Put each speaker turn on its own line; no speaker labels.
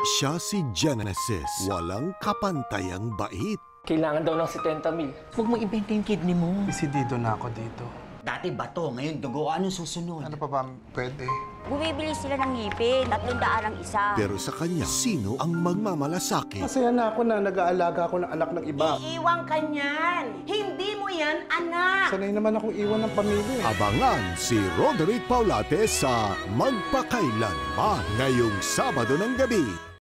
Siya si Genesis, walang kapantayang bait.
Kailangan daw ng 70,000.
Huwag mo ibenta yung kidney mo.
Desidido na ako dito.
Dati bato, ngayon dugo. Anong susunod?
Ano pa ba pwede?
Bumibili sila ng ngipin, 300 ang isa.
Pero sa kanya, sino ang magmamalasakit?
Masaya na ako na nag-aalaga ako ng anak ng iba.
Iiwan ka niyan. Hindi mo yan, anak.
Sanay naman akong iwan ng pamilya.
Abangan si Roderick Paulate sa Magpakailanman ngayong Sabado ng gabi.